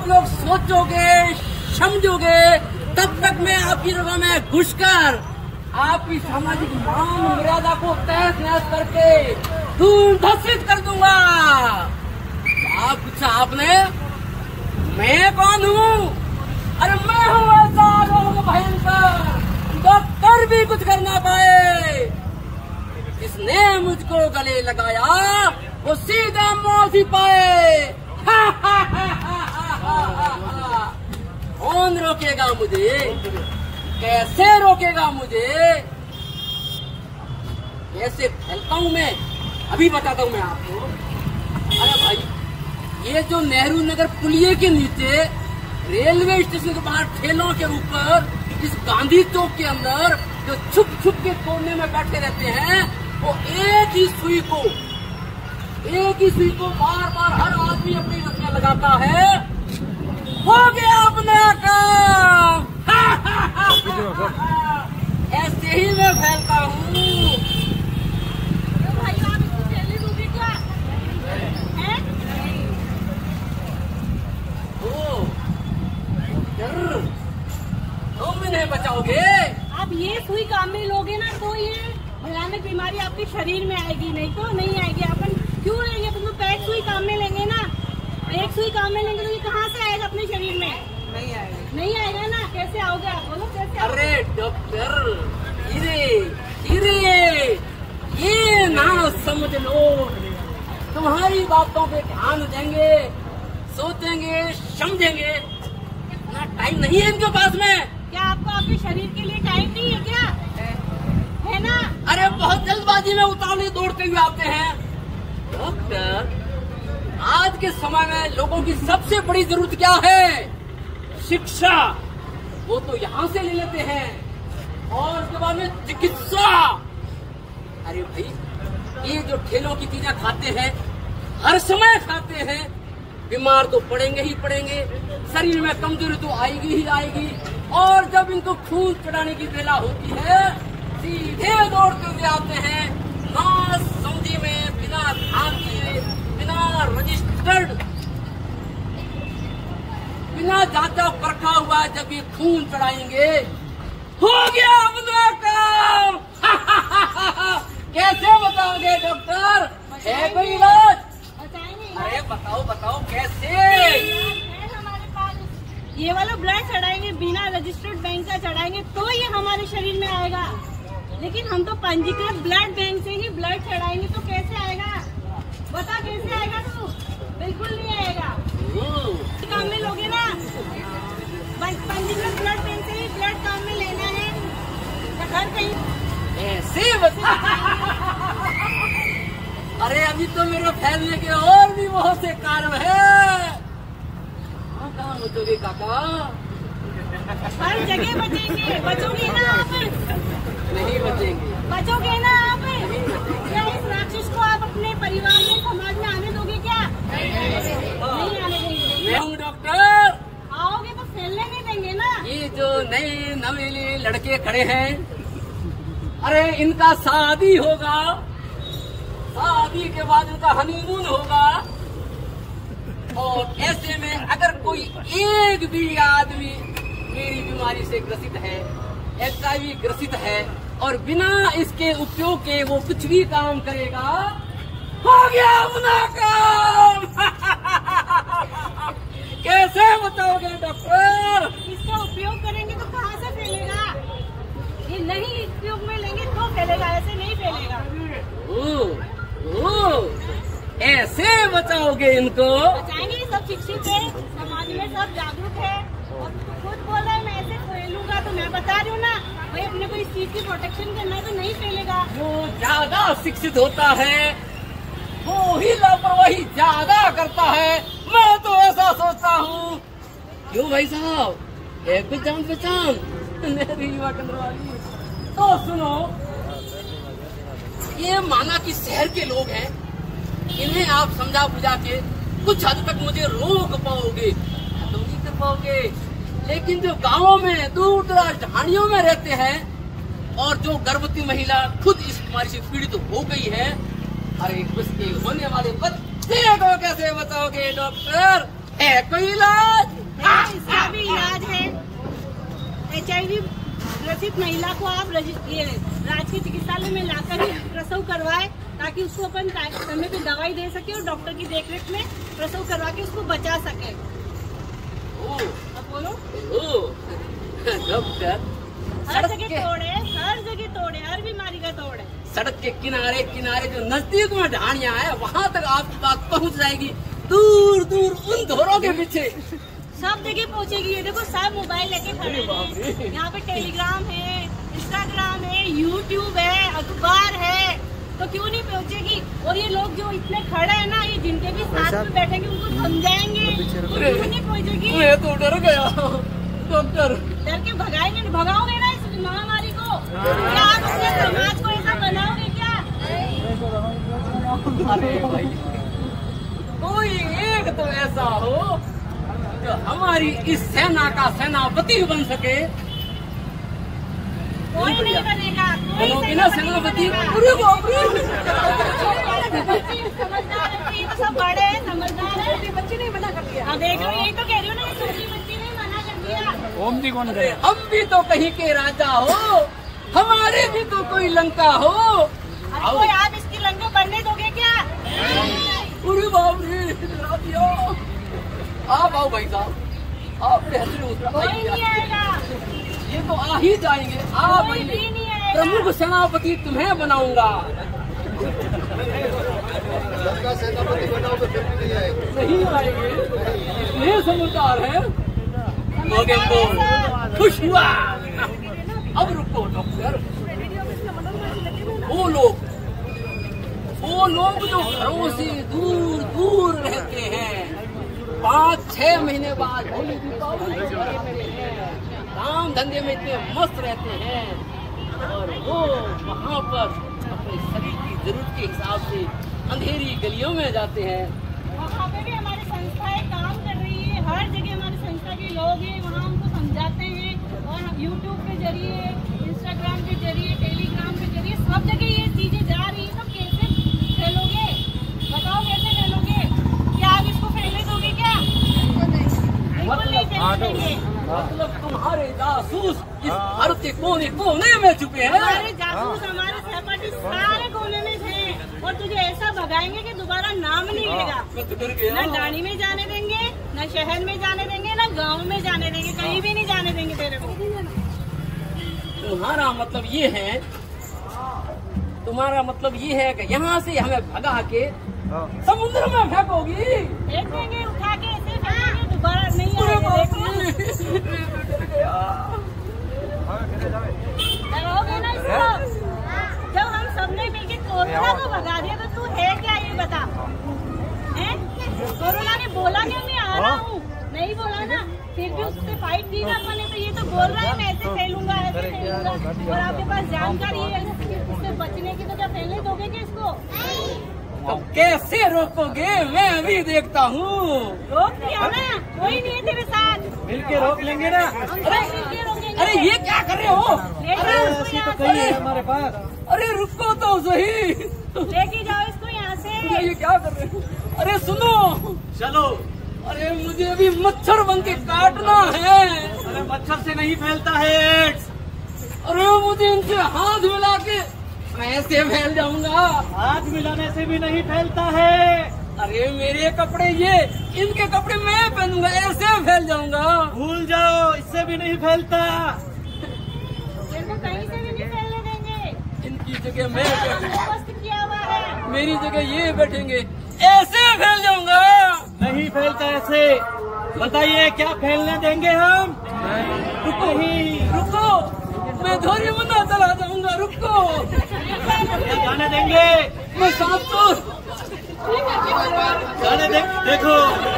आप लोग सोचोगे समझोगे तब तक मैं आपकी जगह में घुसकर आपकी सामाजिक मान मर्यादा को तहस नहस करके दूर धसित कर दूंगा। आप पूछा आपने मैं कौन हूँ? अरे मैं हूँ ऐसा लोग भयंकर डॉक्टर भी कुछ कर ना पाए। जिसने मुझको गले लगाया वो सीधा मौत ही पाए। कौन रोकेगा मुझे? कैसे रोकेगा मुझे? कैसे फैलता हूँ मैं अभी बताता हूँ मैं आपको। अरे भाई ये जो नेहरू नगर पुलिये के नीचे रेलवे स्टेशन के बाहर ठेलों के ऊपर इस गांधी चौक के अंदर जो छुप छुप के कोने में बैठे रहते हैं वो एक ही सुई को बार बार हर आदमी अपनी नस में लगाता है। हो गया अपना काम। ऐसे ही मैं फैलता हूँ। भाई आप इसको चैलेंज होगी क्या? तुम इन्हें बचाओगे? आप ये सुई काम में लोगे ना तो ये भयानक बीमारी आपके शरीर में आएगी, नहीं तो नहीं आएगी। अपन क्यों लेंगे? तुम तो पैक सुई काम में लेंगे ना। एक सुई काम में लेंगे तो ये कहाँ से आएगा अपने शरीर में? नहीं आएगा ना। कैसे आओगे आप? बोलो कैसे आओगे? अरे डॉक्टर धीरे ये ना समझ लो। तुम्हारी बातों पे ध्यान देंगे, सोचेंगे, समझेंगे। इतना टाइम नहीं है इनके पास में। क्या आपको आपके शरीर के लिए टाइम नहीं है क्या? है ना? अरे बहुत जल्दबाजी में उतावले दौड़ते हुए आते हैं। डॉक्टर आज के समय में लोगों की सबसे बड़ी जरूरत क्या है? शिक्षा। वो तो यहाँ से ले लेते हैं और उसके बाद में चिकित्सा। अरे भाई ये जो ठेलों की चीजें खाते हैं हर समय खाते हैं, बीमार तो पड़ेंगे ही पड़ेंगे, शरीर में कमजोरी तो आएगी ही आएगी। और जब इनको खून चढ़ाने की बेला होती है सीधे दौड़ते हुए आते हैं ना समझी में, बिना ध्यान दिए, बिना रजिस्टर्ड, बिना जांचा परखा हुआ जब ये खून चढ़ाएंगे हो गया अपना काम। कैसे बताओगे डॉक्टर? है कोई इलाज? अरे बताओ कैसे? हमारे पास ये वाला ब्लड चढ़ाएंगे, बिना रजिस्टर्ड बैंक का चढ़ाएंगे तो ये हमारे शरीर में आएगा। लेकिन हम तो पंजीकृत ब्लड बैंक से ही ब्लड चढ़ाएंगे तो कैसे आएगा? बता कैसे आएगा? तू बिल्कुल नहीं आएगा। काम में लोगे ना, पंजीकृत ब्लड बैंक से ही ब्लड काम में लेना है। घर कहीं ऐसे बता। अरे अभी तो मेरे फैलने के और भी बहुत से कारण है। कहाँ बचोगे काका? हर जगह बचेंगे। बचोगे ना आप? नहीं बचेंगे। बचोगे ना आप? क्या इस राक्षस को आप अपने परिवार में, समाज में आने दोगे क्या? नहीं आने देंगे। मैं हूँ डॉक्टर। आओगे तो फैलने नहीं देंगे ना। ये जो नए नवेले लड़के खड़े हैं, अरे इनका शादी होगा, शादी के बाद इनका हनीमून होगा और ऐसे में अगर कोई एक भी आदमी मेरी बीमारी से ग्रसित है, HIV ग्रसित है और बिना इसके उपयोग के वो कुछ भी काम करेगा, हो गया अपना काम। कैसे बताओगे डॉक्टर? इसका उपयोग करेंगे तो कहाँ से फैलेगा? ये नहीं उपयोग में लेंगे तो फैलेगा, ऐसे नहीं फैलेगा। ऐसे बचाओगे इनको? बचाएंगे। सब शिक्षित है, समाज में सब जागरूक है और खुद बोल रहा है मैं ऐसे फैलूंगा। तो मैं बता रही हूँ ना भाई, अपने को इस चीज की प्रोटेक्शन करना है तो नहीं फैलेगा। जो ज्यादा शिक्षित होता है वो ही लापरवाही ज्यादा करता है। मैं तो ऐसा सोचता हूँ। क्यों भाई साहब? एक भी जान पहचान मेरी युवा केंद्र वाली। तो सुनो, ये माना कि शहर के लोग हैं, इन्हें आप समझा बुझा के कुछ हद तक मुझे रोक पाओगे, तो नहीं कर पाओगे। लेकिन जो गांवों में दूर दराज ढाणियों में रहते हैं और जो गर्भवती महिला खुद इस बीमारी से पीड़ित हो गई है, अरे उसके होने वाले बच्चे को कैसे बताओगे डॉक्टर? है कोई इलाज? इसका भी इलाज है। HIV ग्रसित महिला को आप ये राजकीय चिकित्सालय में लाकर ही प्रसव करवाए, ताकि उसको अपन समय पे दवाई दे सके और डॉक्टर की देखरेख में प्रसव करवा के उसको बचा सके। अब बोलो। डॉक्टर हर जगह तोड़े, हर जगह तोड़े, हर बीमारी का तोड़े। सड़क के किनारे किनारे जो नजदीक में ढाणियां है, वहाँ तक आपकी बात पहुँच जाएगी। दूर दूर उन धोरों के पीछे सब जगह पहुँचेगी। ये देखो सब मोबाइल लेके खड़े हैं। यहाँ पे टेलीग्राम है, इंस्टाग्राम है, यूट्यूब है, अखबार है, तो क्यों नहीं पहुँचेगी। और ये लोग जो इतने खड़े हैं ना, ये जिनके भी साथ में बैठेंगे उनको समझाएंगे, क्यों नहीं पहुँचेगी। मैं तो डर गया डॉक्टर। डर के भगाएंगे, भगाओगे ना इस महामारी को? क्या आप अपने समाज को ऐसा बनाओगे क्या? अरे भाई, कोई एक तो ऐसा हो जो हमारी इस सेना का सेनापति बन सके। कोई नहीं बनेगा, बनोगी ना सेनापति? समझदार है, तो सब बड़े हैं, समझदार है। बच्ची नहीं मना कर दिया। हाँ देख लो, यही तो कह रही हूँ ना, छोटी बच्ची ने मना कर दिया। ओम जी कौन है? हम भी तो कहीं के राजा हो, हमारे भी तो कोई लंका हो। कोई आप इसकी लंका बनने दोगे क्या? अरे बाप रे, आप आओ भाई साहब, आप कोई नहीं आएगा, ये तो आ ही जाएंगे। आप कोई भी नहीं आएगा। प्रमुख सेनापति तुम्हें बनाऊंगा। सेनापति बनाओगे फिर भी नहीं आएंगे। नहीं आएंगे, इतने समझदार है। खुश हुआ। अब रुको डॉक्टर, वो लोग जो घरों से दूर दूर रहते हैं, 5-6 महीने बाद होली दीपावली काम धंधे में इतने मस्त रहते हैं, और वो वहाँ पर अपने शरीर की जरूरत के हिसाब से अंधेरी गलियों में जाते हैं। वहाँ पे भी हमारी संस्थाएं काम कर रही है। हर जगह हमारी संस्था के लोग हैं, वहाँ हमको समझाते हैं। और हम यूट्यूब के जरिए, इंस्टाग्राम के जरिए, टेलीग्राम के जरिए, सब जगह ये चीजें जा रही है। तो कैसे फैलोगे? बताओ कैसे फैलोगे? क्या आप इसको फैलने दोगे क्या? बिल्कुल नहीं फैलने देंगे। मतलब तुम्हारे जासूस इस भारत के कोने कोने में छुपे हैं। हमारे जासूस, हमारे सहपाठी सारे कोने में थे, और तुझे ऐसा भगाएंगे कि दोबारा नाम नहीं लेगा। मैं तो डर गया। न डाणी में जाने देंगे, न शहर में जाने देंगे, न गांव में जाने देंगे, कहीं भी नहीं जाने देंगे तेरे को। तुम्हारा मतलब ये है, तुम्हारा मतलब ये है कि यहाँ से हमें भगा के समुद्र में फेंकोगी? फेंक देंगे, उठा के ऐसे फेंकेंगे, दोबारा नहीं आएंगे। डरोगे ना इसको? जब हम सबने मिलकर कोरोना को भगा दिया, तो तू है क्या ये बता? हैं? कोरोना ने बोला कि मैं आ रहा हूँ, नहीं बोला ना, फिर भी उससे फाइट की ना अपन ने। तो ये तो बोल रहा है मैं ऐसे फैलूंगा, ऐसे फैलूंगा, और आपके पास जानकारी है उससे बचने की, तो क्या फैलने दोगे क्या इसको? तो कैसे रोकोगे? मैं अभी देखता हूँ। रोक दिया ना, कोई नहीं है तेरे साथ, मिलके रोक लेंगे ना। हम सब मिलके रोकेंगे। अरे ये क्या कर रहे हो? लेके जाओ इसको यहाँ कहीं है से, हमारे पास। अरे रुको तो सही। लेके जाओ इसको यहाँ से। ये क्या कर रहे हो? अरे सुनो, चलो। अरे मुझे अभी मच्छर बन के काटना है। अरे मच्छर से नहीं फैलता है एड्स। अरे मुझे इनसे हाथ मिला के मैं ऐसे फैल जाऊंगा। हाथ मिलाने से भी नहीं फैलता है। अरे मेरे कपड़े ये, इनके कपड़े मैं पहनूंगा, ऐसे फैल जाऊंगा। भूल जाओ, इससे भी नहीं फैलता। इनको कहीं से भी नहीं फैलने देंगे। इनकी जगह मैं बैठूंगा, बंदोबस्त किया हुआ है। मेरी जगह ये बैठेंगे, ऐसे फैल जाऊंगा। नहीं फैलता ऐसे। बताइए क्या फैलने देंगे हम? रुको रुको, मैं धोरी मुन्ना चला जाऊंगा। रुको, जाने देंगे? मैं सांप तो जाने देखो